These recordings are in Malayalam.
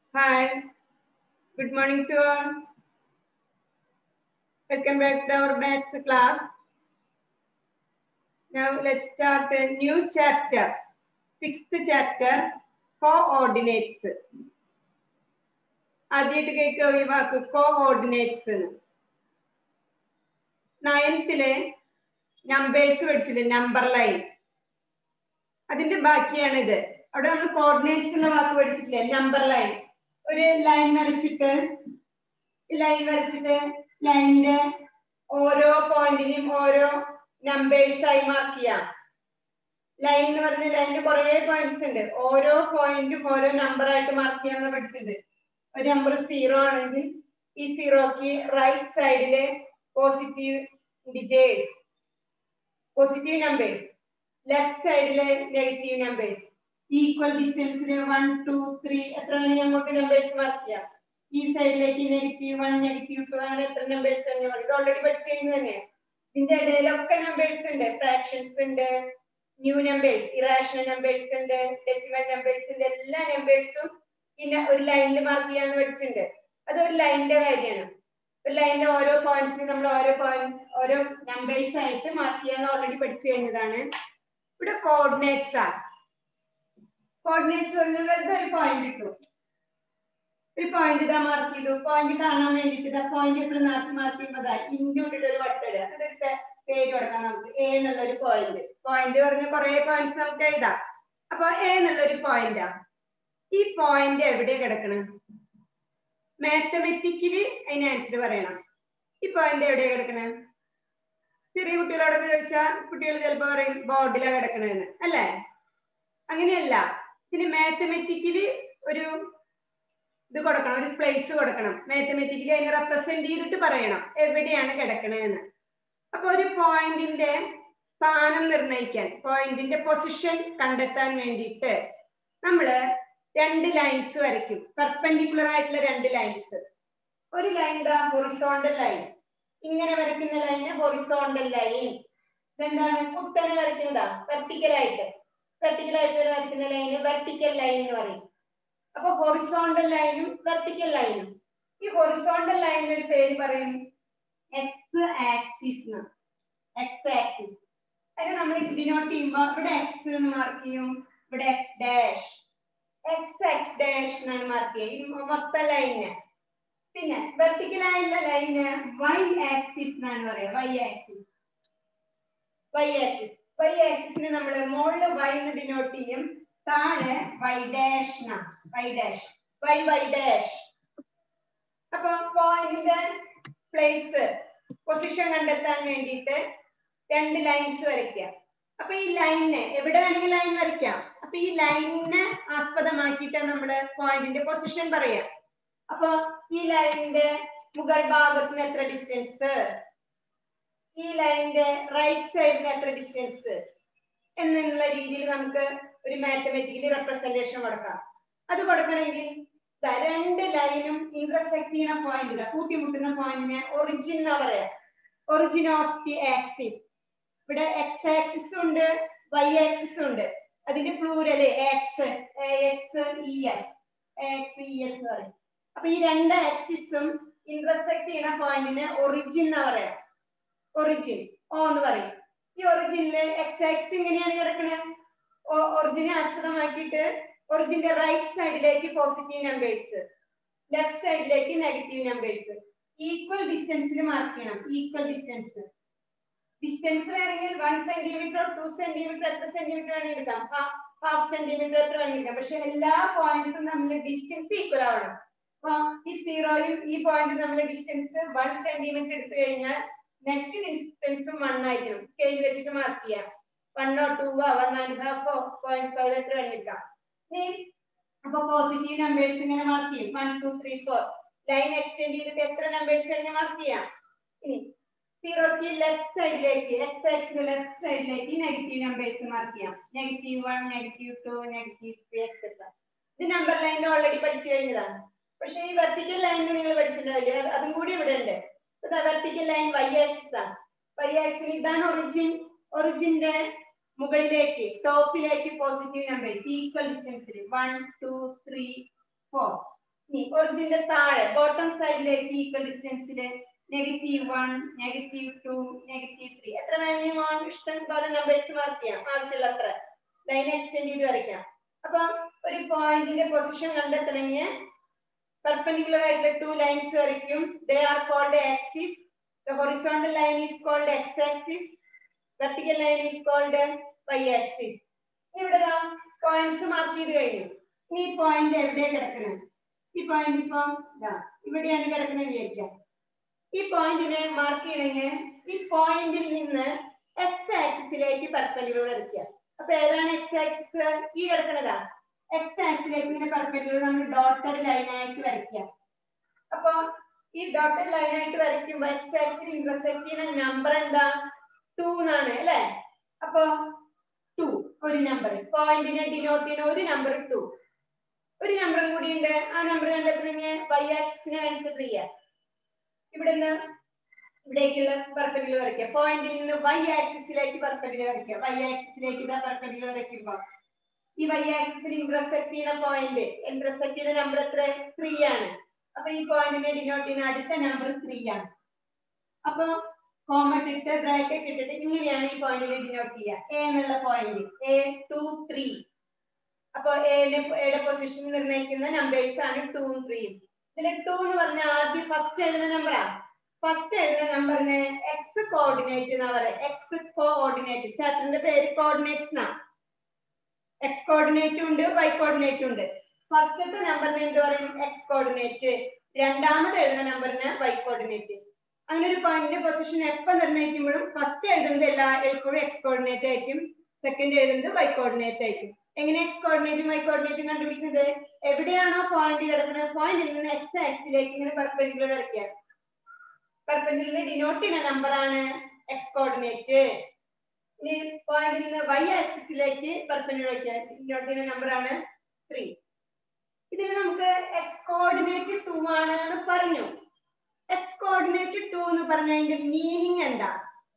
Hi, good morning to all. Welcome back to our maths class. Now let's start a new chapter. Sixth chapter, coordinates. ആദ്യമായിട്ട് കേൾക്കുക ഈ വാക്ക് കോഓർഡിനേറ്റ്സ്. നയൻത്തിലെ നമ്പേഴ്സ് പഠിച്ചില്ലേ, നമ്പർ ലൈൻ, അതിന്റെ ബാക്കിയാണിത്. അവിടെ നമ്മൾ കോർഡിനേറ്റ്സ് എന്ന വാക്ക് പഠിച്ചിട്ടില്ലേ, നമ്പർ ലൈൻ. ഒരു ലൈൻ വരച്ചിട്ട് ലൈനിന്റെ ഓരോ പോയിന്റിനും ഓരോ നമ്പേഴ്സ് ആയി മാർക്ക് ചെയ്യാം. ലൈൻ എന്ന് പറഞ്ഞ ലൈനിൽ കുറെ പോയിന്റ്സ് ഉണ്ട്, ഓരോ പോയിന്റും ഓരോ നമ്പർ ആയിട്ട് മാർക്ക് ചെയ്യാമെന്ന് പഠിച്ചിട്ടുണ്ട്. ഒരു നമ്പർ 0 ആണെങ്കിൽ ഈ 0ക്ക് റൈറ്റ് സൈഡിലെ positive digits, positive numbers, left സൈഡിലെ നെഗറ്റീവ് നമ്പേഴ്സ്. ഈക്വൽ ഡിസ്റ്റൻസിൽ 1 2 3 എത്ര നമുക്ക് നമ്പേഴ്സ് മാർക്ക് ചെയ്യാം. ഈ സൈഡിലേക്ക് -1 -2 അങ്ങനെ എത്ര നമ്പേഴ്സ് തന്നെ ഇത് ഓൾറെഡി പഠിച്ചു കഴിഞ്ഞു തന്നെ. ഇതിന്റെ ഇടയിലൊക്കെ നമ്പേഴ്സ് ഉണ്ട്, ഫ്രാക്ഷൻസ് ഉണ്ട്, ന്യൂ നമ്പേഴ്സ്, ഇറാഷണൽ നമ്പേഴ്സ് ഉണ്ട്, ഡെസിമൽ നമ്പേഴ്സ് ഉണ്ട്. എല്ലാ നമ്പേഴ്സും പിന്നെ ഒരു ലൈനിൽ മാർക്ക് ചെയ്യാന്ന് പഠിച്ചിട്ടുണ്ട്. അതൊരു ലൈനിന്റെ കാര്യമാണ്. ഒരു ലൈനിലെ ഓരോ പോയിന്റ്സിനും നമ്മൾ ഓരോ നമ്പേഴ്സ് ആയിട്ട് മാർക്ക് ചെയ്യാന്ന് ഓൾറെഡി പഠിച്ചു കഴിഞ്ഞതാണ്. ഇവിടെ കോർഡിനേറ്റ്സ് ആണ്. കോർഡിനേറ്റ്സ് വെറുതെ ഒരു പോയിന്റ് ഇട്ടു, ഒരു പോയിന്റ് ഇതാ മാർക്ക് ചെയ്തു. പോയിന്റ് കാണാൻ വേണ്ടിട്ട് പോയിന്റ് എപ്പോഴും മാർക്ക് ചെയ്യുമ്പോൾ ഇൻക്ലൂഡഡ് ഒരു വട്ടമിടുക, അതൊക്കെ പേര് കൊടുക്കാം നമുക്ക്. എ എന്നുള്ള ഒരു പോയിന്റ് പറഞ്ഞ കുറെ പോയിന്റ്സ് നമുക്ക് എഴുതാം. അപ്പൊ എ എന്നുള്ള ഒരു പോയിന്റാ. ഈ പോയിന്റ് എവിടെ കിടക്കണം? മാത്തമെറ്റിക്കലി അതിന് ആൻസർ പറയണം. ഈ പോയിന്റ് എവിടെയാ കിടക്കണം? ചെറിയ കുട്ടികളോടൊക്കെ ചോദിച്ചാൽ കുട്ടികൾ ചിലപ്പോൾ പറയും ബോർഡിലാണ് കിടക്കണെന്ന്, അല്ലേ? അങ്ങനെയല്ല, ഇതിന് മാത്തമെറ്റിക്കലി ഒരു ഇത് കൊടുക്കണം, ഒരു പ്ലേസ് കൊടുക്കണം. മാത്തമെറ്റിക്കലി അതിനെ റെപ്രസെന്റ് ചെയ്തിട്ട് പറയണം എവിടെയാണ് കിടക്കണേന്ന്. അപ്പൊ ഒരു പോയിന്റിന്റെ സ്ഥാനം നിർണ്ണയിക്കാൻ, പോയിന്റിന്റെ പൊസിഷൻ കണ്ടെത്താൻ വേണ്ടിയിട്ട് നമ്മള് രണ്ട് ലൈൻസ് വരയ്ക്കും, പെർപെൻഡിക്കുലർ ആയിട്ടുള്ള രണ്ട് ലൈൻസ്. ഒരു ലൈൻ ഹൊറിസോണ്ടൽ ലൈൻ, ഇങ്ങനെ വരയ്ക്കുന്ന ലൈന് ഹൊറിസോണ്ടൽ ലൈൻ. ഇതെന്താണ്? കുത്തനെ വരയ്ക്കുന്നതാ, വെർട്ടിക്കലായിട്ട് വരയ്ക്കുന്ന ലൈന് വെർട്ടിക്കൽ ലൈൻ എന്ന് പറയും. അപ്പൊ ഹൊറിസോണ്ടൽ ലൈനും വെർട്ടിക്കൽ ലൈനും. ഈ ഹൊറിസോണ്ടൽ ലൈനിന് ഒരു പേര് പറയും എക്സ് ആക്സിസ്. എക്സ് ആക്സിസ് അത് നമ്മൾ ഡിനോട്ട് ചെയ്യുമ്പോൾ ഇവിടെ എക്സ് എന്ന് മാർക്ക് ചെയ്യും, ഇവിടെ എക്സ് ഡാഷ്, എക്സ് ഡാഷ് എന്നാണ് മാർക്ക് ചെയ്യും മൊത്തം ലൈന്. പിന്നെ വെർട്ടിക്കൽ ആയിട്ടുള്ള ലൈന് വൈ ആക്സിസ് എന്നാണ് പറയാ. വൈ ആക്സിസിന് നമ്മൾ മുകളിൽ വൈ എന്ന് ഡിനോട്ട് ചെയ്യും, താഴെ വൈ ഡാഷ്. Y dash. അപ്പൊ പോയിന്റിന്റെ പ്ലേസ്, പൊസിഷൻ കണ്ടെത്താൻ വേണ്ടിയിട്ട് രണ്ട് ലൈൻസ് വരയ്ക്കുക. അപ്പൊ ഈ ലൈനിനെ എവിടെ വേണമെങ്കിൽ ലൈൻ വരയ്ക്കാം. അപ്പൊ ഈ ലൈനിനെ ആസ്പദമാക്കിയിട്ട് നമ്മള് പോയിന്റിന്റെ പൊസിഷൻ പറയാം. അപ്പൊ ഈ ലൈനിന്റെ മുകൾ ഭാഗത്തിന് എത്ര ഡിസ്റ്റൻസ്, ഈ ലൈനിന്റെ റൈറ്റ് സൈഡിന് എത്ര ഡിസ്റ്റൻസ് എന്നുള്ള രീതിയിൽ നമുക്ക് ഒരു മാത്തമാറ്റിക്കലി റെപ്രസെന്റേഷൻ കൊടുക്കാം. അത് കൊടുക്കണമെങ്കിൽ രണ്ട് ലൈനും ഇന്റർസെക്ട് ചെയ്യുന്ന പോയിന്റ്, കൂട്ടിമുട്ടുന്ന പോയിന്റിനെ ഒറിജിൻ എന്നാ പറയാ. Origin of the axis. ഇവിടെ എക്സ് ആക്സിസ് ഉണ്ട്, വൈ ആക്സിസ് ഉണ്ട്. അതിന്റെ പ്ലൂരല് എക്സ് എന്ന് പറയും. അപ്പൊ ഈ രണ്ട് ആക്സിസും ഇന്റർസെക്ട് ചെയ്യുന്ന പോയിന്റിനെ ഒറിജിൻ എന്നാ പറയാ. ഒറിജിൻ ഓ എന്ന് പറയും. ഈ ഒറിജിനില് എക്സ് ആക്സിസ് ഇങ്ങനെയാണ് കിടക്കുന്നത്. ഒറിജിനെ ആസ്പദമാക്കിയിട്ട് ഒറിജിന്റെ റൈറ്റ് സൈഡിലേക്ക് പോസിറ്റീവ് നമ്പേഴ്സ്, ലെഫ്റ്റ് സൈഡിലേക്ക് നെഗറ്റീവ് നമ്പേഴ്സ്. ഈക്വൽ ഡിസ്റ്റൻസിൽ മാർക്ക് ചെയ്യണം. ഈക്വൽ ഡിസ്റ്റൻസ് വേണമെങ്കിൽ 1 സെന്റിമീറ്റർ 2 സെന്റിമീറ്റർ എത്ര സെന്റിമീറ്റർ വേണമെങ്കിൽ എടുക്കാം, ഹാഫ് സെന്റിമീറ്റർ എത്ര വേണമെങ്കിൽ എടുക്കാം. പക്ഷെ എല്ലാ പോയിന്റ്സും തമ്മിൽ ഡിസ്റ്റൻസ് ഈക്വൽ ആവണം. അപ്പൊ ഈ 0യും ഈ പോയിന്റും തമ്മിൽ ഡിസ്റ്റൻസ് 1 സെന്റിമീറ്റർ എടുത്തു കഴിഞ്ഞാൽ നെക്സ്റ്റ് ഡിസ്റ്റൻസും 1 ആയിരിക്കും. സ്കെയിൽ വെച്ചിട്ട് മാർക്ക് ചെയ്യാം. 1 or 2 1.5 0.5 എത്ര വേണമെങ്കിൽ. അപ്പൊ പോസിറ്റീവ് നമ്പേഴ്സ് ഇങ്ങനെ മാർക്ക് ചെയ്യും. 1 2 3 4 ലൈൻ എക്സ്റ്റെൻഡ് ചെയ്തിട്ട് എത്ര നമ്പേഴ്സ് കഴിഞ്ഞ് മാർക്ക് ചെയ്യാം. ഇനി 0ക്ക് ലെഫ്റ്റ് സൈഡിലേക്ക്, എക്സ് ആക്സിസിന്റെ ലെഫ്റ്റ് സൈഡിലേക്ക് നെഗറ്റീവ് നമ്പേഴ്സ് മാർക്ക് ചെയ്യാം. -1 -2 -3 എക്സെട്ര. ഇത് നമ്പർ ലൈനിൽ ഓൾറെഡി പഠിച്ചു കഴിഞ്ഞതാണ്. പക്ഷെ ഈ വെർട്ടിക്കൽ ലൈനിൽ നിങ്ങൾ പഠിച്ചിട്ടുണ്ടാവില്ലേ, അതും കൂടി ഇവിടെ ഉണ്ട്. വെർട്ടിക്കൽ ലൈൻ വൈ ആക്സിസ് ആണ്. വൈ ആക്സിസ് ഇതാണ് ഒറിജിൻ. ഒറിജിന്റെ മുകളിലേക്ക് ടോപ്പിലേക്ക് പോസിറ്റീവ് നമ്പേഴ്സ് ഈക്വൽ ഡിസ്റ്റൻസിൽ 1 2 3 4 ഇനി ഒറിജിന്റെ താഴെ ബോട്ടം സൈഡിലേക്ക് ഈക്വൽ ഡിസ്റ്റൻസില് -1, -2, -3 എത്ര വേണമെങ്കിലും ഇഷ്ടം പോലെ നമ്പേഴ്സ് മാർക്ക് ചെയ്യാം. ആവശ്യമുള്ള അത്ര ലൈൻ എക്സ്റ്റെൻഡ് ചെയ്ത് വരയ്ക്കാം. അപ്പൊ ഒരു പോയിന്റിന്റെ പൊസിഷൻ കണ്ടെത്തണമെങ്കിൽ perpendicular ആയിട്ടുള്ള 2 ലൈൻസ് വരയ്ക്കും. They are called axis. The horizontal line is called x-axis. Vertical line is called y-axis. ഇവിടെ പോയിന്റ്സ് മാർക്ക് ചെയ്ത് കഴിഞ്ഞു. ഈ പോയിന്റ് എവിടെയാണ് കിടക്കുന്നത്? ഈ പോയിന്റ് ഇപ്പൊ ഇവിടെയാണ് കിടക്കുന്നത് വിചാരിക്കാം. ഈ പോയിന്റിനെ മാർക്ക് ചെയ്യണമെങ്കിൽ ഈ പോയിന്റിൽ നിന്ന് എക്സ് ആക്സിസിലേക്ക് പെർപെൻഡിക്കുലർ വരയ്ക്കുക. അപ്പൊ ഏതാണ് എക്സ് ആക്സിസ്? ഈ കിടക്കുന്നതാ. എക്സ് ആക്സിസിലേക്ക് ഇങ്ങനെ പെർപെൻഡിക്കുലർ നമ്മൾ ഡോട്ടഡ് ലൈൻ ആയിട്ട് വരയ്ക്കുക. അപ്പൊ ഈ ഡോട്ടഡ് ലൈൻ ആയിട്ട് വരയ്ക്കുമ്പോൾ എക്സ് ആക്സിൽ ഇന്റർസെക്ട് ചെയ്യുന്ന നമ്പർ എന്താ? 2 എന്നാണ് അല്ലെ? അപ്പൊ 2 ഒരു നമ്പർ, പോയിന്റിനെ ഡിനോട്ട് ചെയ്യുന്ന ഒരു നമ്പർ 2. ഒരു നമ്പറും കൂടി ഉണ്ട്. ആ നമ്പർ കണ്ടെത്തുന്നെങ്കിൽ വൈ ആക്സിസിനെ കൺസിഡർ ചെയ്യുക. ഇവിടുന്ന് ഇവിടേക്കുള്ള പെർപെൻഡിക്കുലർ വരയ്ക്കുക. പോയിന്റിൽ നിന്ന് വൈ ആക്സിസിലേക്ക് പെർപെൻഡിക്കുലർ വരയ്ക്കുക. വൈ ആക്സിസിലേക്ക് ഇതാ പെർപെൻഡിക്കുലർ വരയ്ക്കുമ്പോ ഈ വൈ ആക്സിസിൽ ഇന്റർസെക്ട് ചെയ്യുന്ന പോയിന്റ്, ഇന്റർസെക്ട് ചെയ്യുന്ന നമ്പർ എത്ര? 3 ആണ്. അപ്പൊ ഈ പോയിന്റിനെ ഡിനോട്ട് ചെയ്യുന്ന അടുത്ത നമ്പർ 3 ആണ്. അപ്പൊ കോമ ഇട്ടിട്ട് ബ്രാക്കറ്റ് ഇട്ടിട്ട് ഇങ്ങനെയാണ് ഈ പോയിന്റിനെ ഡിനോട്ട് ചെയ്യുക. എ എന്നുള്ള പോയിന്റ് A 2 3. അപ്പൊ എയുടെ പൊസിഷൻ നിർണ്ണയിക്കുന്ന നമ്പേഴ്സ് ആണ് 2 ഉം 3 ഉം. ഇതിൽ 2 എന്ന് പറഞ്ഞാൽ ആദ്യം ഫസ്റ്റ് എഴുതുന്ന നമ്പറാണ്. ഫസ്റ്റ് എഴുതുന്ന നമ്പറിന് എക്സ് കോർഡിനേറ്റ് എന്നാ പറയുക. എക്സ് കോർഡിനേറ്റ്, ചാപ്റ്ററിന്റെ പേര് കോർഡിനേറ്റ്സ് എന്നാ. എക്സ് കോർഡിനേറ്റും ഉണ്ട് വൈ കോർഡിനേറ്റും ഉണ്ട്. ഫസ്റ്റത്തെ നമ്പറിന് എന്ത് പറയും? X coordinate. രണ്ടാമത് എഴുതുന്ന നമ്പറിന് വൈ കോർഡിനേറ്റ്. അങ്ങനെ ഒരു പോയിന്റിന്റെ പൊസിഷൻ എപ്പോൾ നിർണ്ണയിക്കുമ്പോഴും ഫസ്റ്റ് എഴുതുന്നത് എപ്പോഴും എക്സ് കോർഡിനേറ്റ് ആയിരിക്കും, സെക്കൻഡ് എഴുതുന്നത് വൈ കോർഡിനേറ്റ് ആയിരിക്കും. എങ്ങനെ എക്സ് കോർഡിനേറ്റും വൈ കോർഡിനേറ്റും കണ്ടുപിടിക്കുന്നത്? എവിടെയാണോ പോയിന്റ് കിടക്കുന്നത് പോയിന്റിൽ നിന്ന് എക്സ് ആക്സിസിലേക്ക് ഇങ്ങനെ പെർപെൻഡിക്കുലർ വരയ്ക്കുക. പെർപെൻഡിക്കുലർ ഡിനോട്ട് ചെയ്യുന്ന നമ്പർ ആണ് എക്സ് കോർഡിനേറ്റ്. ഇനി പോയിന്റിൽ നിന്ന് വൈ ആക്സിസിലേക്ക് പെർപെൻഡിക്കുലർ വരയ്ക്കുക, ഡിനോട്ട് ചെയ്യുന്ന നമ്പർ ആണ് 3. ഇതിൽ നമുക്ക് എക്സ് കോർഡിനേറ്റ് 2 ആണ് എന്ന് പറഞ്ഞു. എക്സ് കോർഡിനേറ്റ് 2 എന്ന് പറഞ്ഞതിന്റെ മീനിങ് എന്താ?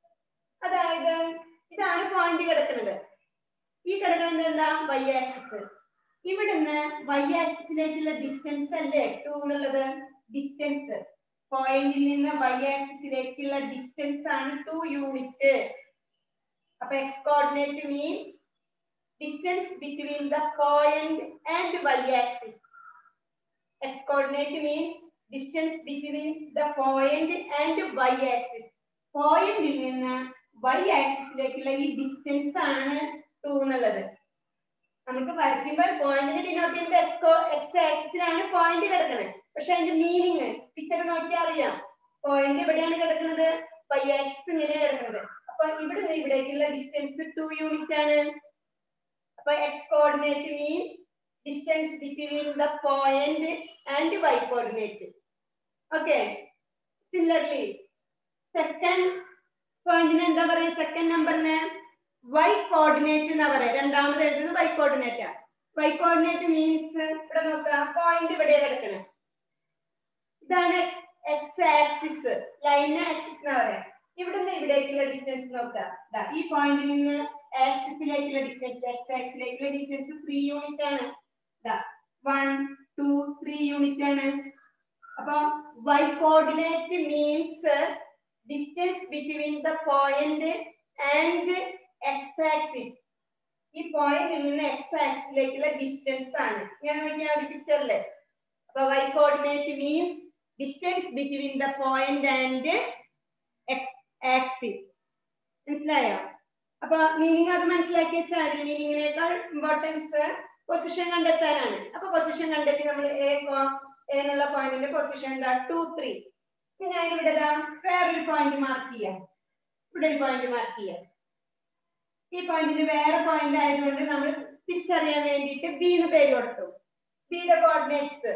അതായത് ഇതാണ് പോയിന്റ് കിടക്കുന്നത്. ഈ കിടക്കുന്നത് എന്താ? Y axis. ഇവിടുന്ന് വൈ ആക്സിസിലേക്കുള്ള ഡിസ്റ്റൻസ് അല്ലേ 2 എന്നുള്ളത്? ഡിസ്റ്റൻസ് പോയിന്റിൽ നിന്ന് വൈ ആക്സിസിലേക്കുള്ള ഡിസ്റ്റൻസ് ആണ് 2 യൂണിറ്റ്. അപ്പൊ x coordinate means distance between the point and y axis. X coordinate means distance between the point and y axis. പോയിന്റിൽ നിന്ന് വൈ ആക്സിസിലേക്കുള്ള ഈ ഡിസ്റ്റൻസ് ആണ് 2 എന്നുള്ളത്. നമുക്ക് വരയ്ക്കുമ്പോൾ പോയിന്റിനെ ഡിനോട്ട് ചെയ്യുന്നത് എക്സ് ആക്സിസിലാണ് പോയിന്റ് കിടക്കുന്നത്. പക്ഷെ അതിന്റെ മീനിങ് പിക്ചർ നോക്കിയാൽ അറിയാം. പോയിന്റ് എവിടെയാണ് കിടക്കുന്നത്? വൈ ആക്സിസ് ഇങ്ങനെയാണ് കിടക്കുന്നത്. അപ്പൊ ഇവിടുന്ന് ഇവിടേക്കുള്ള ഡിസ്റ്റൻസ് 2 യൂണിറ്റ് ആണ്. അപ്പൊ x coordinate means distance between the point and y coordinate. Okay. Similarly second പോയിന്റിന് എന്താ പറയുക? സെക്കൻഡ് നമ്പറിന് വൈ കോർഡിനേറ്റ് എന്നാ പറയാ. രണ്ടാമത് എഴുതുന്നത് y coordinate. Y coordinate means ഇവിടെ നോക്കുക, പോയിന്റ് ഇവിടെ കിടക്കണം. ഇതാണ് എക്സ് ആക്സിസ്, ലൈൻ ആക്സിസ് എന്ന് പറയാം. ഇവിടുന്ന് ഇവിടേക്കുള്ള ഡിസ്റ്റൻസ് നോക്കുക. ഈ പോയിന്റിൽ നിന്ന് ആക്സിസിലേക്കുള്ള ഡിസ്റ്റൻസ്, എക്സ് ആക്സിസിലേക്കുള്ള ഡിസ്റ്റൻസ് 3 യൂണിറ്റ് ആണ്. 1 2 3 യൂണിറ്റ് ആണ്. അപ്പൊ y coordinate means distance between the point and x axis. ഈ പോയിന്റിൽ നിന്ന് എക്സ് ആക്സിസിലേക്കുള്ള ഡിസ്റ്റൻസ് ആണ്. ഞാൻ നോക്കിയാൽ പിക്ചറില്. അപ്പൊ y coordinate means distance between the point and x axis. മനസ്സിലായോ? അപ്പൊ മീനിങ് അത് മനസ്സിലാക്കി വെച്ചാൽ മീനിങ്ങിനേക്കാൾ ഇമ്പോർട്ടൻസ് പൊസിഷൻ കണ്ടെത്താനാണ്. അപ്പൊ പൊസിഷൻ കണ്ടെത്തി നമ്മൾ എന്നുള്ള പോയിന്റിന്റെ പൊസിഷൻ എന്താ? 2 3. പിന്നെ ഇവിടെ വേറൊരു പോയിന്റ് മാർക്ക് ചെയ്യാം. ഇവിടെ ഒരു പോയിന്റ് മാർക്ക് ചെയ്യാം. ഈ പോയിന്റിന് വേറെ പോയിന്റ് ആയതുകൊണ്ട് നമ്മൾ തിരിച്ചറിയാൻ വേണ്ടിയിട്ട് ബി എന്ന് പേര് കൊടുത്തു. ബിയുടെ കോർഡിനേറ്റ്സ്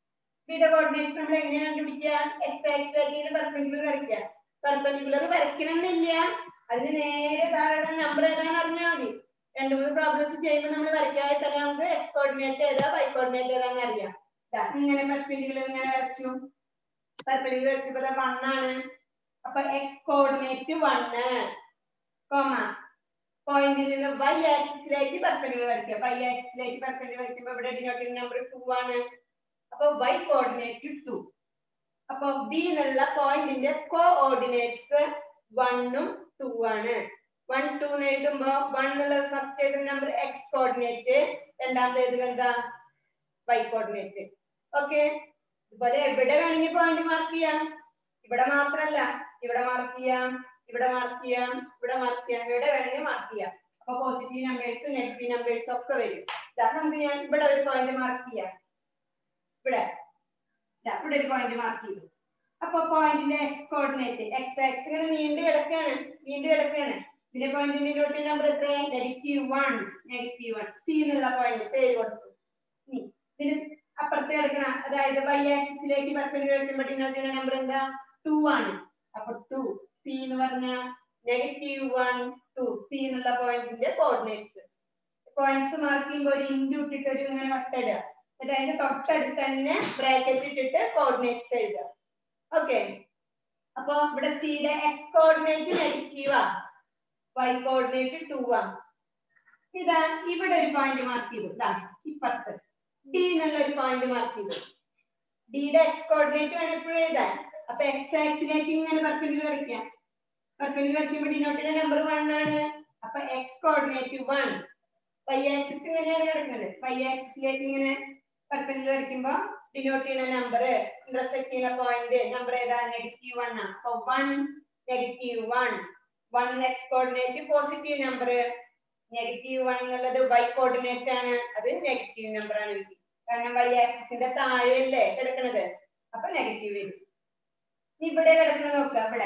നമ്മൾ എങ്ങനെയാണ് കണ്ടുപിടിക്കുക? എക്സ് ആക്സിസിലേക്ക് പെർപെൻഡിക്കുലർ വരയ്ക്കുക. പെർപെൻഡിക്കുലർ വരയ്ക്കണമെന്നില്ല, അതിന് നേരെ താഴെ നമ്പർ ഏതാണെന്ന് അറിഞ്ഞാൽ മതി. 2-3 പ്രോബ്ലംസ് ചെയ്യുമ്പോൾ നമ്മൾ വരയ്ക്കാതെ തന്നെ നമുക്ക് എക്സ് കോർഡിനേറ്റ് ഏതാ വൈ കോർഡിനേറ്റ് ഏതാന്ന് അറിയാം. ഇങ്ങനെ പെർപെൻഡിക്കുലർ ഇങ്ങനെ വരച്ചു. പെർപെൻഡിക്കുലർ വരച്ചപ്പോൾ 1 ആണ്. അപ്പൊ എക്സ് കോർഡിനേറ്റ് 1 കോമ പോയിന്റിൽ നിന്ന് വൈ ആക്സിസിലേക്ക് പെർപെൻഡിക്കുലർ വരയ്ക്കുക. വൈ ആക്സിസിലേക്ക് പെർപെൻഡിക്കുലർ വരയ്ക്കുമ്പോൾ ഇവിടെ ഡിനോട്ട് ചെയ്യുന്ന നമ്പർ 2 ആണ്. അപ്പൊ y കോർഡിനേറ്റ് 2. അപ്പൊ B എന്നുള്ള പോയിന്റിന്റെ കോഓർഡിനേറ്റ്സ് 1 ഉം 2 ആണ്. 1 2 എന്ന് എഴുതുമ്പോ 1 എന്നുള്ള ഫസ്റ്റ് എഴുതുന്ന നമ്പർ x കോർഡിനേറ്റ്, രണ്ടാമത്തെ എഴുതുന്നത് എന്താ y കോർഡിനേറ്റ്. ഓക്കെ, ഇതുപോലെ എവിടെ വേണമെങ്കിൽ പോയിന്റ് മാർക്ക് ചെയ്യാം. ഇവിടെ മാത്രല്ല, ഇവിടെ മാർക്ക് ചെയ്യാം, ഇവിടെ മാർക്ക് ചെയ്യാം, ഇവിടെ മാർക്ക് ചെയ്യാം, എവിടെ വേണമെങ്കിൽ മാർക്ക് ചെയ്യാം. അപ്പൊ പോസിറ്റീവ് നമ്പേഴ്സ് നെഗറ്റീവ് നമ്പേഴ്സ് ഒക്കെ വരും. നമുക്ക് ഞാൻ ഇവിടെ ഒരു പോയിന്റ് മാർക്ക് ചെയ്യാം. ഇവിടെ ഇവിടെ ഒരു പോയിന്റ് മാർക്ക് ചെയ്തു. അപ്പൊ പോയിന്റിന്റെ എക്സ് കോർഡിനേറ്റ് എക്സ് ആക്സിസ് ഇങ്ങനെ നീണ്ടു കിടക്കാണ്. ഇതിന്റെ പോയിന്റിന്റെ ഡോട്ട് നമ്പർ എത്ര? -1 സി എന്നുള്ള പോയിന്റ് പേര് കൊടുത്തു. ഇതിന് അപ്പുറത്ത് കിടക്കണ, അതായത് y ആക്സിസിലേക്ക് പെർപെൻഡിക്കുലർ നമ്പർ എന്താ? 2 ആണ്. അപ്പൊ 2 സി എന്ന് പറഞ്ഞ -1 2 സി എന്നുള്ള പോയിന്റിന്റെ കോർഡിനേറ്റ്സ്. പോയിന്റ്സ് മാർക്ക് ചെയ്യുമ്പോൾ ഒരു ഇൻഡു ഇട്ടിട്ട് ഒരു ഇങ്ങനെ വട്ടയിടുക. എന്നിട്ട് അതിന്റെ തൊട്ടടുത്ത് തന്നെ ബ്രാക്കറ്റ് ഇട്ടിട്ട് കോർഡിനേറ്റ്സ് എഴുതുക. ഓക്കെ, അപ്പൊ ഇവിടെ സിയുടെ എക്സ് കോർഡിനേറ്റ് നെഗറ്റീവാ, y കോർഡിനേറ്റ് 2 ആ. ഇതാ ഇവിടെ ഒരു പോയിന്റ് മാർക്ക് ചെയ്തു. ഇപ്പുറത്ത് ഡി എന്നുള്ള ഒരു പോയിന്റ് മാർക്ക് ചെയ്തു. ഡിയുടെ എക്സ് കോർഡിനേറ്റ് വേണം എപ്പോഴും എഴുതാൻ. അപ്പൊ എക്സ് ആക്സിലേക്ക് ഇങ്ങനെ പെർപെൻഡിക്കുലർ വരയ്ക്കാം. പെർപെൻഡിക്കുലർ വരയ്ക്കുമ്പോൾ ഡിനോട്ടിന്റെ നമ്പർ 1 ആണ്. അപ്പൊ എക്സ് കോർഡിനേറ്റ് 1. y ആക്സിസ് ഇങ്ങനെയാണ് കിടക്കുന്നത്. y ആക്സിസിലേക്ക് ഇങ്ങനെ പെർപെൻഡിക്കുലർ വരയ്ക്കുമ്പോൾ ഡിനോട്ട് ചെയ്യുന്ന നമ്പർ, ഇന്റർസെക്ട് ചെയ്യുന്ന പോയിന്റ് നമ്പർ ഏതാ? -1 ആണ്. അപ്പൊ 1 -1 1 എക്സ് കോർഡിനേറ്റ് പോസിറ്റീവ് നമ്പർ, -1 എന്നുള്ളത് y കോർഡിനേറ്റ് ആണ്, അത് നെഗറ്റീവ് നമ്പർ ആണ്. കാരണം y ആക്സിസിന്റെ താഴെയല്ലേ കിടക്കുന്നത്, അപ്പൊ നെഗറ്റീവ് വരും. ഇവിടെ കിടക്കുന്നത് നോക്കുക.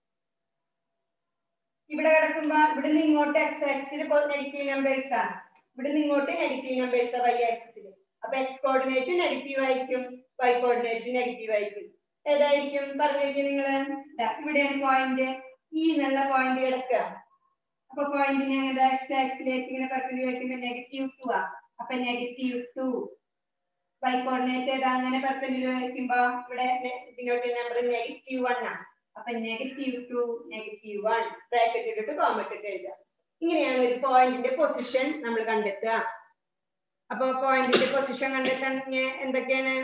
ഇവിടെ കിടക്കുമ്പോ ഇവിടുന്ന് ഇങ്ങോട്ട് എക്സ് ആക്സിൽ നെഗറ്റീവ് നമ്പേഴ്സ് ആണ്, ഇവിടുന്ന് ഇങ്ങോട്ട് നെഗറ്റീവ് നമ്പേഴ്സ് y ആക്സിൽ. അപ്പൊ എക്സ് കോർഡിനേറ്റ് നെഗറ്റീവ് ആയിരിക്കും, y കോർഡിനേറ്റ് നെഗറ്റീവ് ആയിരിക്കും. ഏതായിരിക്കും പറഞ്ഞിരിക്കും നിങ്ങള്? ഇവിടെയാണ് പോയിന്റ് ഇ എന്നുള്ള പോയിന്റ് കിടക്കുക. അപ്പൊ പോയിന്റിനെ എക്സ് ആക്സിലേക്ക് ഇങ്ങനെ പെർപെൻഡിക്കുലർ -2 ആ. അപ്പൊ -2 y കോർഡിനേറ്റ് ഏതാ? അങ്ങനെ പെർപെൻഡിക്കുലർ വരയ്ക്കുമ്പോ ഇവിടെ ഇതിനോട്ട് നമ്പർ -1 ആണ്. അപ്പൊ -2 -1 ബ്രാക്കറ്റ് ഇട്ടിട്ട് കോമറ്റ് ഇട്ട് എഴുതുക. ഇങ്ങനെയാണ് ഒരു പോയിന്റിന്റെ പൊസിഷൻ നമ്മൾ കണ്ടെത്തുക. അപ്പൊ പോയിന്റിന്റെ പൊസിഷൻ കണ്ടെത്താൻ എന്തൊക്കെയാണ്?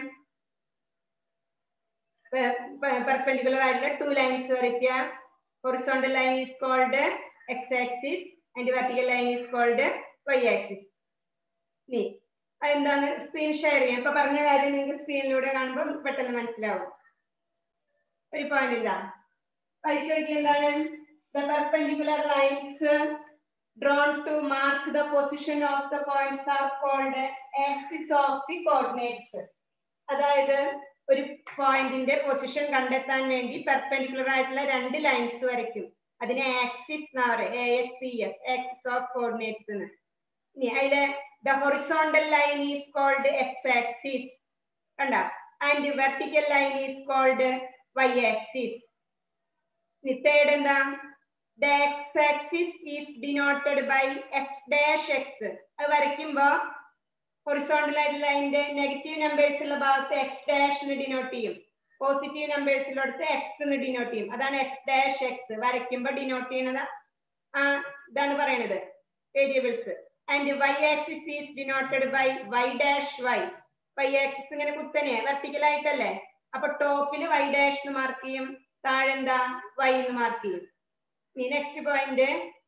പെർപെൻഡിക്കുലർ ആയിട്ടുള്ള 2 ലൈൻസ് വരയ്ക്കുക. Horizontal line is called x axis and vertical line is called y axis. അതെന്താണ്? സ്ക്രീൻ ഷെയർ ചെയ്യാം. ഇപ്പൊ പറഞ്ഞ കാര്യം നിങ്ങൾക്ക് സ്ക്രീനിലൂടെ കാണുമ്പോൾ പെട്ടെന്ന് മനസ്സിലാവും. ഒരു പോയിന്റ് ഇതാ വായിച്ചു നോക്കി. എന്താണ്? The perpendicular lines drawn to mark the position of the points are called axis of the coordinates. അതായത് ഒരു പോയിന്റിന്റെ പൊസിഷൻ കണ്ടെത്താൻ വേണ്ടി പെർപെൻഡിക്കുലർ ആയിട്ടുള്ള 2 ലൈൻസ് വരയ്ക്കും. അതിനെ ആക്സിസ് എന്നാ പറയുക, AXCS, ആക്സിസ് ഓഫ് കോർഡിനേറ്റ്സ് എന്ന്. ഇനി അതിലെ the horizontal line is called x axis, കണ്ട, and vertical line is called y axis. Third എന്താ? the x axis is denoted by x dash x. അത് വരയ്ക്കുമ്പോ ഹൊറിസോണ്ടൽ ആയിട്ടുള്ള ലൈനിന്റെ നെഗറ്റീവ് നമ്പേഴ്സ് ഉള്ള ഭാഗത്ത് x dash എന്ന് ഡിനോട്ട് ചെയ്യും, പോസിറ്റീവ് നമ്പേഴ്സിലോടത്ത് x എന്ന് ഡിനോട്ട് ചെയ്യും. അതാണ് x dash x. വരയ്ക്കുമ്പോ ഡിനോട്ട് ചെയ്യുന്നത് ഇതാണ് പറയുന്നത്, variables. And y axis is denoted by y dash y. y axis ഇങ്ങനെ കുത്തനെ വെർട്ടിക്കൽ ആയിട്ടല്ലേ, അപ്പൊ ടോപ്പിൽ y dash എന്ന് മാർക്ക് ചെയ്യും, താഴെ എന്താ? y എന്ന് മാർക്ക് ചെയ്യും. നെക്സ്റ്റ് പോയിന്റ്,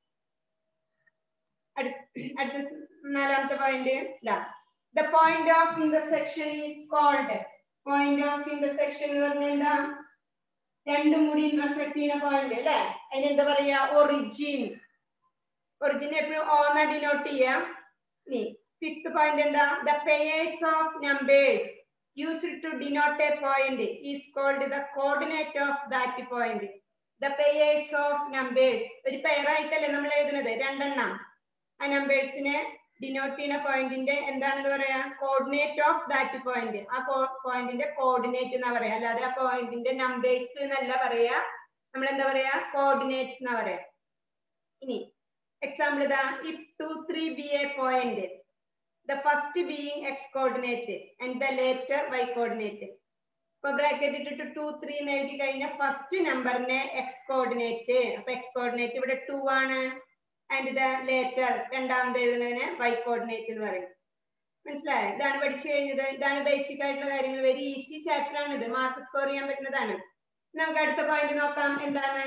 അടുത്ത 4ാമത്തെ പോയിന്റ് ഇതാ. The point of intersection is called, point of intersection എന്ന് പറഞ്ഞാൽ എന്താ? രണ്ടും കൂടി ഇന്റർസെക്ട് ചെയ്യുന്ന പോയിന്റ് അല്ലേ, അതിനെന്താ പറയാ? ഒറിജിൻ. ഒറിജിൻ എപ്പോഴും O എന്ന് ഡിനോട്ട് ചെയ്യാം. ഫിഫ്ത് പോയിന്റ് എന്താ? The pairs of numbers used to denote a point is called the coordinate of that point. The pairs of numbers, ഒരു പെയർ ആയിട്ടല്ലേ നമ്മൾ എഴുതുന്നത്, 2 എണ്ണം. ആ നമ്പേഴ്സിനെ ഡിനോട്ട് ചെയ്യുന്ന പോയിന്റിന്റെ എന്താണെന്ന് പറയാ? Coordinate of that point. ആ പോയിന്റിന്റെ കോർഡിനേറ്റ് എന്നാ പറയാ, അല്ലാതെ ആ പോയിന്റിന്റെ നമ്പേഴ്സ് എന്നല്ല പറയാ. നമ്മൾ എന്താ പറയാ? കോർഡിനേറ്റ്സ് എന്നാ പറയാ. ഇനി എക്സാമ്പിൾ ഇതാ. if 2 3 be a point, the first being x coordinate and the later y coordinate. ഇപ്പൊ ബ്രാക്കറ്റ് ഇട്ടിട്ട് 2 3 എന്ന് എഴുതി കഴിഞ്ഞാൽ ഫസ്റ്റ് നമ്പറിനെ x കോർഡിനേറ്റ്, അപ്പൊ x കോർഡിനേറ്റ് ഇവിടെ 2 ആണ്. ആൻഡ് ദ ലേറ്റർ രണ്ടാമത് എഴുതുന്നതിന് y കോർഡിനേറ്റ് എന്ന് പറയും. മനസ്സിലായോ? ഇതാണ് പഠിച്ചു കഴിഞ്ഞത്. ഇതാണ് ബേസിക് ആയിട്ടുള്ള കാര്യങ്ങൾ. വെരി ഈസി ചാപ്റ്റർ ആണ് ഇത്. മാർക്ക് സ്കോർ ചെയ്യാൻ പറ്റുന്നതാണ്. നമുക്ക് അടുത്ത പോയിന്റ് നോക്കാം. എന്താണ്?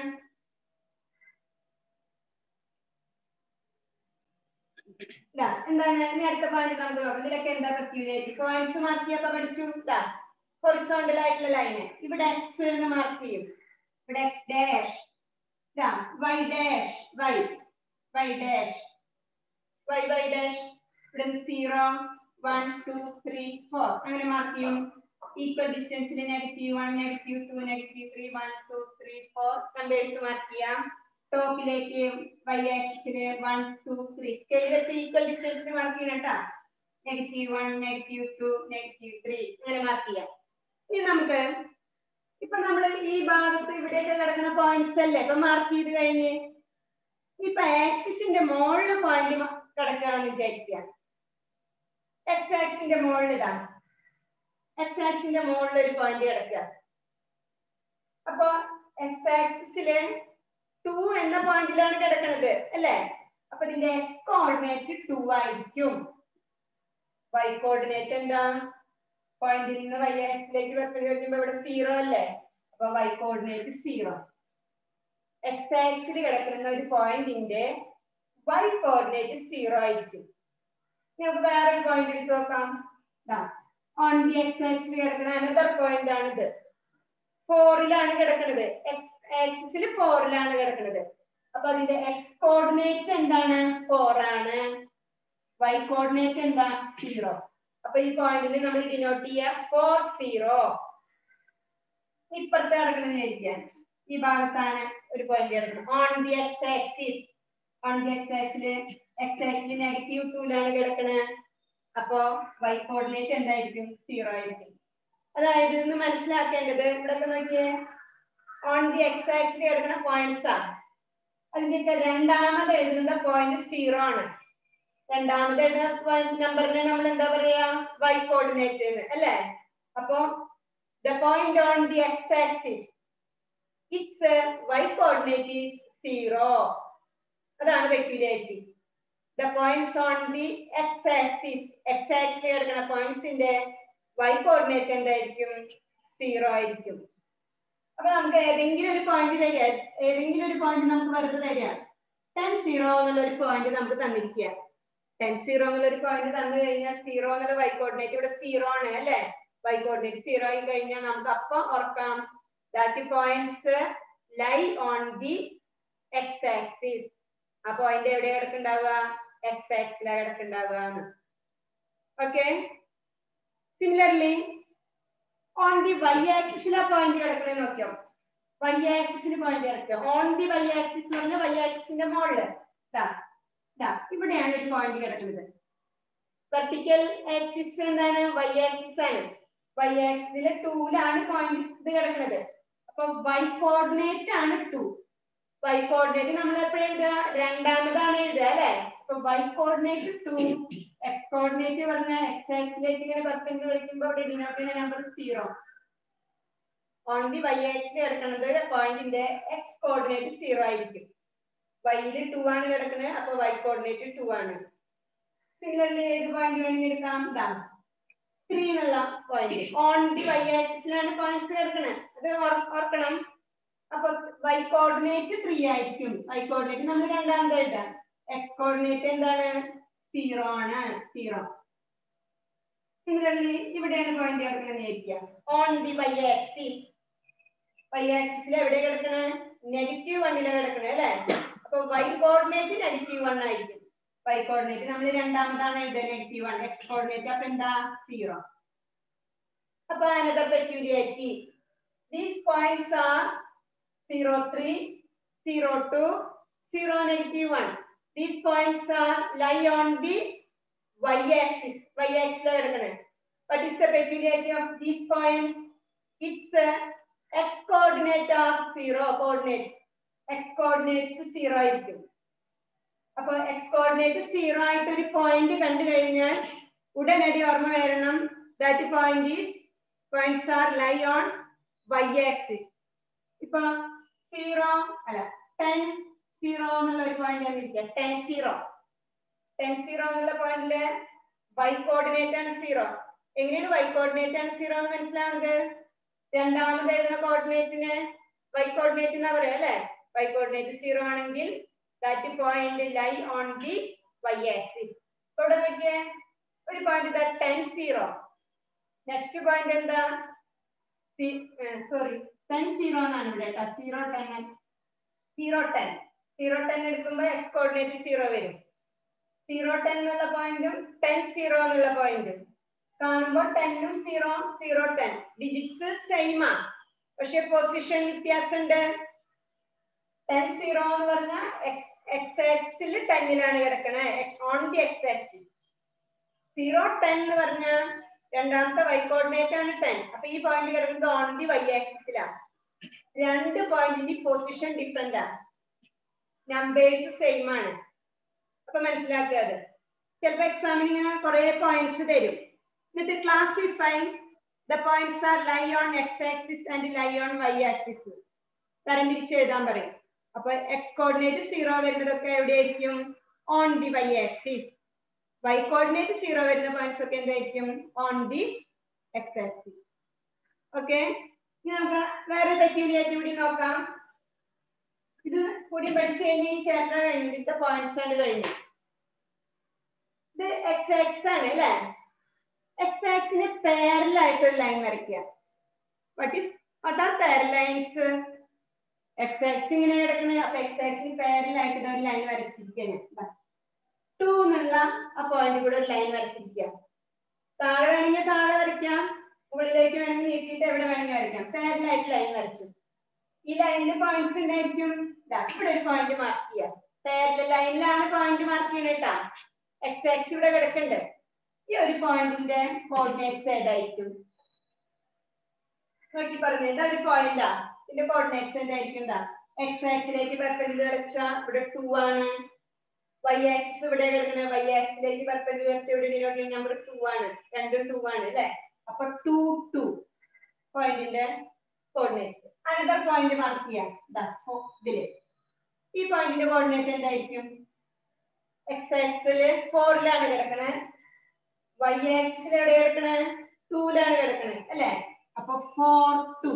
എന്താണ് ഇനി അടുത്ത പോയിന്റ് നമുക്ക് നോക്കാം. ഇതിലൊക്കെ എന്താ പെക്യൂലിയാരിറ്റി? പോയിന്റ്സ് മാർക്ക് ചെയ്യാൻ പഠിച്ചു. ഹൊറിസോണ്ടൽ ആയിട്ടുള്ള ലൈന് ഇവിടെ എക്സ് എന്ന് മാർക്ക് ചെയ്യും. ഇവിടെ x dash, y dash, y dash, y dash. ഇവിടെ 0 1 2 3 4 അങ്ങനെ മാർക്ക് ചെയ്യും. ഈക്വൽ ഡിസ്റ്റൻസിൽ -1 -2 -3 1 2 3 4 നമ്പേഴ്സ് മാർക്ക് ചെയ്യാം. ടോപ്പിലേക്ക് y ആക്സിസിൽ 1 2 3 സ്കെയിൽ വെച്ച് ഈക്വൽ ഡിസ്റ്റൻസിൽ മാർക്ക് ചെയ്യണം കേട്ടോ. -1 -2 -3 അങ്ങനെ മാർക്ക് ചെയ്യാം. ഇനി നമുക്ക് ഇപ്പൊ നമ്മൾ ഈ ഭാഗത്ത് ഇവിടെയൊക്കെ കിടക്കുന്ന പോയിന്റ്സ് അല്ലേ ഇപ്പൊ മാർക്ക് ചെയ്ത് കഴിഞ്ഞ് ഇപ്പൊ ആക്സിസിന്റെ മുകളിൽ പോയിന്റ് കിടക്കാന്ന് വിചാരിക്കുക. എക്സ് ആക്സിന്റെ മുകളിൽ ഇതാണ്. എക്സ് ആക്സിന്റെ മുകളിൽ ഒരു പോയിന്റ് കിടക്കുക. അപ്പൊ എക്സ് ആക്സിസില് 2 എന്ന പോയിന്റിലാണ് കിടക്കുന്നത് അല്ലേ? അപ്പൊ ഇതിന്റെ എക്സ് കോർഡിനേറ്റ് 2 ആയിരിക്കും. വൈ കോർഡിനേറ്റ് എന്താ? പോയിന്റിൽ നിന്ന് വൈ ആക്സിലേക്ക് വെക്കുമ്പോൾ ഇവിടെ 0 അല്ലേ? അപ്പൊ വൈ കോർഡിനേറ്റ് 0. എക്സ് ആക്സിൽ കിടക്കുന്ന ഒരു പോയിന്റിന്റെ വൈ കോർഡിനേറ്റ് 0 ആയിരിക്കും. നമുക്ക് വേറൊരു പോയിന്റ് എടുത്ത് നോക്കാം. ഓൺ ദി എക്സ് ആക്സിൽ കിടക്കുന്ന അനദർ പോയിന്റ് ആണിത്. 4ലാണ് കിടക്കുന്നത്. എക്സ് ആക്സിസിൽ 4ലാണ് കിടക്കുന്നത്. അപ്പൊ അതിന്റെ എക്സ് കോർഡിനേറ്റ് എന്താണ്? 4 ആണ്. വൈ കോർഡിനേറ്റ് എന്താ? 0. അപ്പൊ ഈ പോയിന്റിൽ നമ്മൾ ഡിനോട്ട് ചെയ്യുക 4 0. ഇപ്പുറത്ത് കിടക്കുന്നതായിരിക്കാം. ഈ ഭാഗത്താണ് ഒരു പോയിന്റ് കിടക്കുന്നത്. On the x axis, on the x ആക്സിൽ -2ലാണ് കിടക്കുന്നത്. അപ്പോ വൈ കോർഡിനേറ്റ് എന്തായിരിക്കും? 0 ആയിരിക്കും. അതായത് ഇന്ന് മനസ്സിലാക്കേണ്ടത് ഇവിടെ നോക്കിയേ, ഓൺ ദി എക്സ് ആക്സിൽ കിടക്കുന്ന പോയിന്റ്സ് ആണ്. അതിന്റെയൊക്കെ രണ്ടാമത് എഴുതുന്ന പോയിന്റ് 0 ആണ്. രണ്ടാമത് എഴുതുന്ന നമ്പറിനെ നമ്മൾ എന്താ പറയാ? വൈ കോർഡിനേറ്റ് അല്ലേ? അപ്പോ the point on the x-axis, its y coordinate is 0. അതാണ് peculiarity. The points on the x-axis, x-axis കിടക്കുന്ന പോയിന്റ്സിന്റെ y coordinate എന്തായിരിക്കും? 0 ആയിരിക്കും. അപ്പൊ നമുക്ക് ഏതെങ്കിലും ഒരു പോയിന്റ് തരിക, ഏതെങ്കിലും ഒരു പോയിന്റ് നമുക്ക് വെറുതെ തരിക. 10 0 എന്നുള്ള ഒരു പോയിന്റ് നമുക്ക് തന്നിരിക്കുക. 10 0 എന്നുള്ള ഒരു പോയിന്റ് തന്നു കഴിഞ്ഞാൽ 0 എന്നുള്ള y കോർഡിനേറ്റ് ഇവിടെ 0 ആണ് അല്ലേ? y coordinate 0 ആയി കഴിഞ്ഞാൽ നമുക്ക് അപ്പം ഓർക്കാം that points lie on the x axis. ആ പോയിന്റ് എവിടെ കിടക്കുന്നുണ്ടാവുക? x axis ലാണ് കിടക്കുന്നുണ്ടാവുക. Okay. Similarly on the y axis ലാ പോയിന്റ് കിടക്കണേ നോക്കിയോ. y axis ൽ പോയിന്റ് കിടക്കുക. on the y axis എന്ന് പറഞ്ഞാൽ y axis ന്റെ മുകളിൽ ഇവിടെയാണ് ഒരു പോയിന്റ് കിടക്കുന്നത്. വെർട്ടിക്കൽ ആക്സിസ് എന്താണ്? y axis ആണ്. y ആക്സിസിലെ 2ലാണ് പോയിന്റ് ഇത് കിടക്കുന്നത്. അപ്പൊ y കോർഡിനേറ്റ് ആണ് 2. y കോർഡിനേറ്റ് നമ്മൾ എപ്പോഴും എഴുതുക? രണ്ടാമതാണ് എഴുതുക അല്ലെ? അപ്പൊ y കോർഡിനേറ്റ് 2, x കോർഡിനേറ്റ് പറഞ്ഞ x ആക്സിലേക്ക് ഇങ്ങനെ പെർപെൻഡിക്കുലർ വിളിക്കുമ്പോൾ ഇവിടെ ഡിനോട്ട് ചെയ്യുന്ന നമ്പർ 0. ഓൺ ദി y ആക്സിൽ കിടക്കുന്നത് പോയിന്റിന്റെ x കോർഡിനേറ്റ് 0 ആയിരിക്കും. y ൽ 2 ആണ് കിടക്കുന്നത്. അപ്പൊ y കോർഡിനേറ്റ് 2 ആണ്. സിമിലർലി ഏത് പോയിന്റ് വേണമെങ്കിൽ എടുക്കാം? 3 എന്നുള്ള പോയിന്റ് ഓൺ ദി y ആക്സിസിലാണ് പോയിന്റ്സ് കിടക്കുന്നത്. അത് ഓർക്കണം. അപ്പൊ y കോർഡിനേറ്റ് 3 ആയിരിക്കും. y കോർഡിനേറ്റ് നമ്മൾ രണ്ടാമത് എഴുതാം. x കോർഡിനേറ്റ് എന്താണ്? 0 ആണ്. 0. സിമിലർലി ഇവിടെയാണ് പോയിന്റ് കിടക്കുന്നതായിരിക്കുക. On the y axis, y ആക്സിസിൽ എവിടെ കിടക്കുന്നത്? -1 കിടക്കുന്നത് അല്ലെ? അപ്പൊ y കോർഡിനേറ്റ് -1 ആയിരിക്കും. y കോർഡിനേറ്റ് നമ്മൾ രണ്ടാമതാണ് എഴുതുക -1. x കോർഡിനേറ്റ് അപ്പൊ എന്താ? 0. അപ്പൊ another peculiarity, these points are 0 3 0 2 0 -1. These points are lie on the y axis. Y axis la edukane. What is the peculiarity of these points? Its x coordinate of 0 coordinates. X coordinates 0 ആയിരിക്കും. അപ്പൊ x കോർഡിനേറ്റ് 0 ആയിട്ട് ഒരു പോയിന്റ് കണ്ടു കഴിഞ്ഞാൽ ഉടനടി ഓർമ്മ വരണം that points are lie on y axis. ഇപ്പൊ 0 അല്ല 10 0 എന്നുള്ള ഒരു പോയിന്റ് തന്നിരിക്കുക. 10 0 എന്നുള്ള പോയിന്റില് y കോർഡിനേറ്റ് ആണ് 0. എങ്ങനെയാണ് y കോർഡിനേറ്റ് ആണ് 0 എന്ന് മനസ്സിലാവുന്നത്? രണ്ടാമത് എഴുതുന്ന കോർഡിനേറ്റിന് y കോർഡിനേറ്റ് എന്നാ പറയാ അല്ലെ? y കോർഡിനേറ്റ് 0 ആണെങ്കിൽ that point lie on the y axis. ഇവിടെ നോക്കിയേ, ഒരു പോയിന്റ് ഇതാ 10 0. നെക്സ്റ്റ് പോയിന്റ് എന്താ? സോറി 10 0 എന്നാണ് ഇവിടെ കേട്ടോ. 0 10 0 10 0 10 എടുക്കുമ്പോൾ x കോർഡിനേറ്റ് 0 വരും. 0 10 എന്നുള്ള പോയിന്റും 10 0 എന്നുള്ള പോയിന്റും കാണുമ്പോൾ 10 ഉം 0 0 10 ഡിജിറ്റ്സ് സെയിം ആ, പക്ഷെ പൊസിഷൻ വ്യത്യാസമുണ്ട്. 10 0 എന്ന് പറഞ്ഞാൽ x ആക്സിൽ 10ലാണ് കിടക്കണേ, ഓൺ ദി x ആക്സിസ്. 0 10 എന്ന് പറഞ്ഞാൽ രണ്ടാമത്തെ y കോർഡിനേറ്റ് ആണ് 10. അപ്പൊ ഈ പോയിന്റ് കിടക്കുന്നത് ഓൺ ദി y ആക്സിസിലാണ്. രണ്ട് പോയിന്റിന്റെ പൊസിഷൻ ഡിഫറെന്റ് ആണ്, നമ്പേഴ്സ് സെയിം ആണ്. അപ്പൊ മനസ്സിലാക്കുക. അത് ചിലപ്പോൾ എക്സാമിന് ഇങ്ങനെ കുറെ പോയിന്റ്സ് തരും, എന്നിട്ട് classify the points are lie on x axis and lie on y axis തരംതിരിച്ച് എഴുതാൻ പറയും. അപ്പൊ x കോർഡിനേറ്റ് 0 വരുന്നതൊക്കെ എവിടെയായിരിക്കും? On the y axis. y coordinate 0 വരുന്ന പോയിന്റ്സ് ഒക്കെ എന്തായിരിക്കും? On the x axis. Okay, ഇനി നമുക്ക് വേറെ പെക്യൂലിയാരിറ്റി കൂടി നോക്കാം. ഇത് കൂടി പഠിച്ചു കഴിഞ്ഞ് ഈ ചാപ്റ്റർ കഴിഞ്ഞു, ഇതിന്റെ പോയിന്റ്സ് ആണ് കഴിഞ്ഞു. ഇത് x ആക്സിസ് ആണ് അല്ലെ? x ആക്സിന് പാരലൽ ആയിട്ടൊരു ലൈൻ വരയ്ക്കുക. what are parallel lines? x axis ഇങ്ങനെ കിടക്കുന്നത്, അപ്പൊ x ആക്സിന് പാരലൽ ആയിട്ട് ഒരു ലൈൻ വരച്ചിരിക്കുകയാണ്. 2 എന്നുള്ള ആ പോയിന്റ് കൂടെ ഒരു ലൈൻ വരച്ചിരിക്കുക. താഴെ വേണമെങ്കിൽ താഴെ വരയ്ക്കാം, മുകളിലേക്ക് വേണമെങ്കിൽ നീട്ടിയിട്ട് എവിടെ വേണമെങ്കിൽ വരയ്ക്കാം. പാരലൽ ആയിട്ട് ലൈൻ വരച്ചു. ഈ ലൈനിന്റെ പോയിന്റ്സ് ഉണ്ടായിരിക്കും. ഇവിടെ ഒരു പോയിന്റ് മാർക്ക് ചെയ്യാം. പാരലൽ ലൈനിലാണ് പോയിന്റ് മാർക്ക് ചെയ്യണത് കേട്ടാ. x ആക്സിസ് ഇവിടെ കിടക്കുന്നുണ്ട്. ഈ ഒരു പോയിന്റിന്റെ കോർഡിനേറ്റ്സ് ഏതായിരിക്കും? നോക്കി പറഞ്ഞു, എന്താ ഒരു പോയിന്റാ, ഇതിന്റെ കോർഡിനേറ്റ്സ് എന്തായിരിക്കും? x ആക്സിലേക്ക് പെർപെൻഡിക്കുലർ വെച്ചാൽ ഇവിടെ 2 ആണ്. y ആക്സിസ് ഇവിടെ കിടക്കുന്നത്, y ആക്സിലേക്ക് പെർപെൻഡിക്കുലർ വെച്ച ഇവിടെ ഡിനോട്ട് നമ്പർ 2 ആണ്. രണ്ടും 2 ആണ് അല്ലെ? അപ്പൊ 2 2 പോയിന്റിന്റെ കോർഡിനേറ്റ്സ്. അനദർ പോയിന്റ് മാർക്ക് ചെയ്യാം. ഇതില് ഈ പോയിന്റിന്റെ കോർഡിനേറ്റ് എന്തായിരിക്കും? x ആക്സിസില് 4ലാണ് കിടക്കണേ, y ആക്സിസിൽ എവിടെ കിടക്കണേ? 2ലാണ് കിടക്കണേ അല്ലെ? അപ്പൊ 4 2.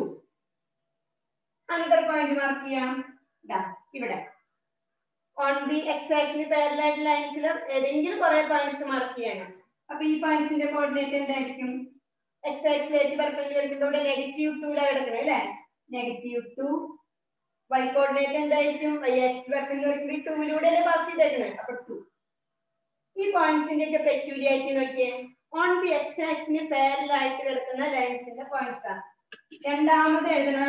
അനദർ പോയിന്റ് മാർക്ക് ചെയ്യാം. ഇവിടെ ഓൺ ദി x ആക്സിന് പാരലൽ ആയിട്ട് ലൈൻസിൽ ഏതെങ്കിലും കുറെ പോയിന്റ്സ് മാർക്ക് ചെയ്യണം. അപ്പൊ ഈ പോയിന്റ്സിന്റെ കോർഡിനേറ്റ് എന്തായിരിക്കും? x ആക്സിലേക്ക് പെർപെൻഡിക്കുലർ ഇവിടെ -2ലാണ് കിടക്കണേ അല്ലെ? -2. y കോർഡിനേറ്റ് എന്തായിരിക്കും? y ആക്സിസ് പെർപെൻഡിക്കുലർ 2ലൂടെ പാസ് ചെയ്തേക്കണേ, അപ്പൊ 2. ഈ പോയിന്റ്സിന്റെ ഒക്കെ പെക്യൂലിയാരിറ്റി നോക്കിയേ. ഓൺ ദി x ആക്സിന് പാരലൽ ആയിട്ട് കിടക്കുന്ന ലൈൻസിന്റെ പോയിന്റ്സ് ആണ്. രണ്ടാമത് എഴുതണ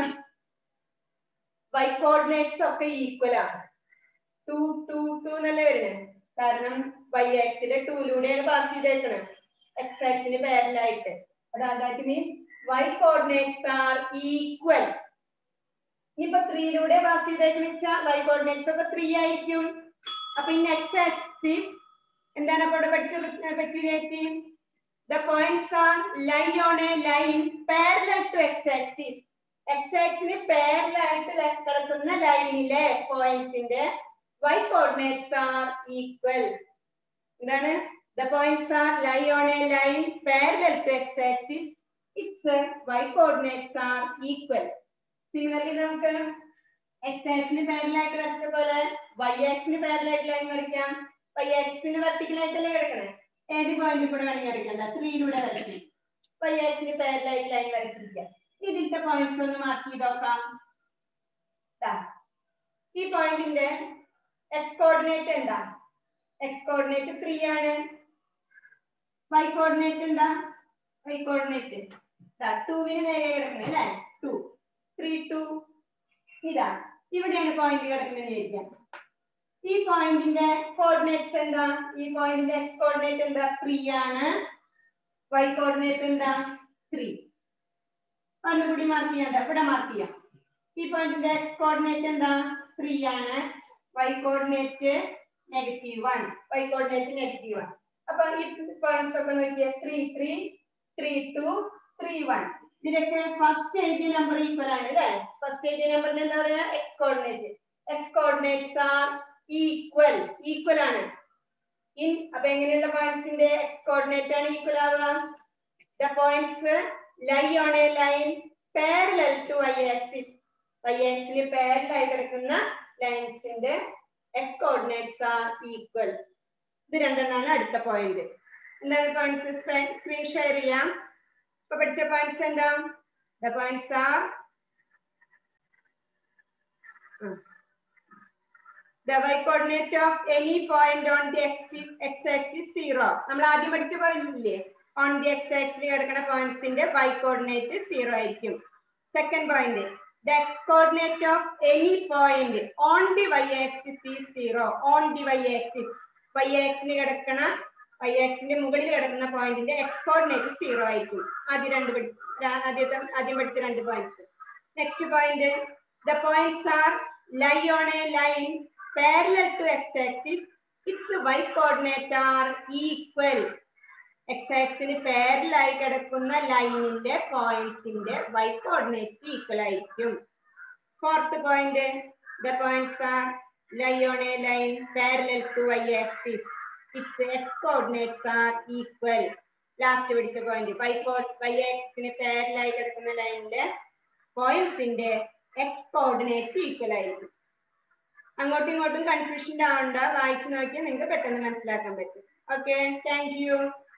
y കോർഡിനേറ്റ്സ് ഒക്കെ ഈക്വൽ ആണ്. 2 2 2 എന്നല്ലേ വരുന്നത്, കാരണം y ആക്സിലെ 2ലൂടെയാണ് പാസ് ചെയ്തേക്കണേ x ആക്സിന് പാരലൽ ആയിട്ട്. അതായത് means y coordinates are equal. ഇനിയിപ്പോ 3ലൂടെ പാസ് ചെയ്തേക്കണ വെച്ചാൽ y കോർഡിനേറ്റ്സ് ഒക്കെ 3 ആയിരിക്കും. അപ്പൊ ഇനി x ആക്സിസ് എന്താണ് അപ്പോൾ ഇവിടെ പഠിച്ച peculiarity? The points are lie on a line parallel to x axis. x ആക്സിന് പാരലൽ ആയിട്ട് കിടക്കുന്ന ലൈനിലെ പോയിന്റ്സിന്റെ y coordinates are equal. എന്താണ്? The points are lie on a line parallel to x axis. Its y coordinates are equal. Similarly നമുക്ക് x ആക്സിന് പാരലൽ ആയിട്ട് വരച്ച പോലെ y ആക്സിന് പാരലൽ ആയിട്ട് ലൈൻ വരയ്ക്കാം. y ആക്സിന് വെർട്ടിക്കൽ ആയിട്ടല്ലേ കിടക്കണേ, ഏത് പോയിന്റ് കൂടെ വേണമെങ്കിൽ വരയ്ക്കാം. 3ലൂടെ വരച്ചു y ആക്സിന് പാരലൽ ആയിട്ട് ലൈൻ വരച്ചിരിക്കാം. ഇതിന്റെ പോയിന്റ്സ് ഒന്ന് മാർക്ക് ചെയ്ത് നോക്കാം. ഈ പോയിന്റിന്റെ x കോർഡിനേറ്റ് എന്താ? x കോർഡിനേറ്റ് 3 ആണ്. y കോർഡിനേറ്റ് എന്താ? y കോർഡിനേറ്റ് 2ന് നേരെ കിടക്കണേ അല്ലെ? 2 3 2. ഇതാ ഇവിടെയാണ് പോയിന്റ് കിടക്കുന്നത് വിചാരിക്കാം. ഈ പോയിന്റിന്റെ കോർഡിനേറ്റ്സ് എന്താ? ഈ പോയിന്റിന്റെ x കോർഡിനേറ്റ് എന്താ? 3 ആണ്. y കോർഡിനേറ്റ് എന്താ? 3. അതുകൂടി മാർക്ക് ചെയ്യാം. ഇവിടെ മാർക്ക് ചെയ്യാം. ഈ പോയിന്റിന്റെ x കോർഡിനേറ്റ് എന്താ? 3 ആണ്. y coordinate -1. y coordinate -1. അപ്പൊ ഈ പോയിന്റ്സ് ഒക്കെ നോക്കിയാ 3 3 3 2 3 1. ഇതിലൊക്കെ ഫസ്റ്റ് എഴുതിയ നമ്പർ ഈക്വൽ ആണ് അല്ലേ? ഫസ്റ്റ് എഴുതിയ നമ്പറിന്റെ എന്താ പറയാ? x coordinate. x coordinates are equal. Equal ആണ്. in അപ്പൊ എങ്ങനെയുള്ള പോയിന്റ്സിന്റെ x കോർഡിനേറ്റ് ആണ് ഈക്വൽ ആവുക the points lie on a line parallel to y-axis y-axis ൽ parallel ആയി കിടക്കുന്ന ലൈൻസിന്റെ x coordinates are equal ഇത് രണ്ടെണ്ണമാണ് അടുത്ത പോയിന്റ് എന്താണ് പോയിന്റ്സ് സ്ക്രീൻ ഷെയർ ചെയ്യാം ഇപ്പൊ പഠിച്ച പോയിന്റ്സ് എന്താ the points are the y coordinate of any point on the x-axis 0 നമ്മൾ ആദ്യം പഠിച്ച പോയിന്റ് ഇല്ലേ on the x-axis കിടക്കുന്ന പോയിന്റ്സിന്റെ y coordinate 0 ആയിരിക്കും second point the x coordinate of any point on the y-axis is 0 on the y-axis y-axis കിടക്കുന്ന y-axis ന്റെ മുകളിൽ കിടക്കുന്ന പോയിന്റിന്റെ x coordinate 0 ആയിരിക്കും ആദ്യം പഠിച്ച രണ്ട് points next point the points are lie on a line parallel to x-axis its y coordinate are equal x-axis ന് parallel ആയി കിടക്കുന്ന ലൈനിന്റെ പോയിന്റ്സിന്റെ y coordinates equal ആയിരിക്കും fourth point the points are lie on a line parallel to y-axis its x coordinates are equal last പഠിച്ച പോയിന്റ് y-axis ന് parallel ആയി കിടക്കുന്ന ലൈനിന്റെ പോയിന്റ്സിന്റെ x coordinate equal ആയിരിക്കും അങ്ങോട്ടും ഇങ്ങോട്ടും കൺഫ്യൂഷൻ ആവണ്ട വായിച്ചു നോക്കിയാൽ നിങ്ങൾക്ക് പെട്ടെന്ന് മനസ്സിലാക്കാൻ പറ്റും ഓക്കെ താങ്ക് യു